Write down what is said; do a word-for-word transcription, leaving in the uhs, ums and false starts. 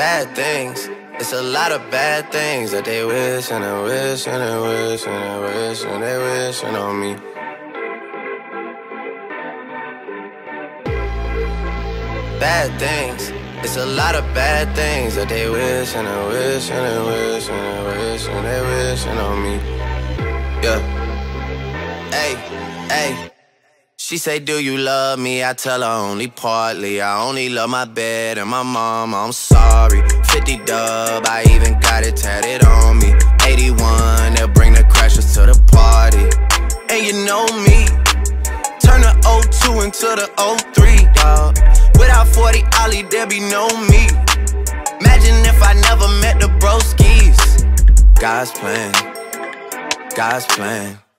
Bad things. It's a lot of bad things that they wish and they wish and they wish and they wish and they wishing on me. Bad things. It's a lot of bad things that they wish and they wish and they wish and they wish and they wishing on me. Yeah. Hey, hey. She say, do you love me? I tell her only partly. I only love my bed and my mom, I'm sorry. Fifty dub, I even got it tatted on me. Eighty-one, they'll bring the crashers to the party. And you know me, turn the oh two into the oh three, dawg. Without forty Ollie, there be no me. Imagine if I never met the broskies. God's plan, God's plan.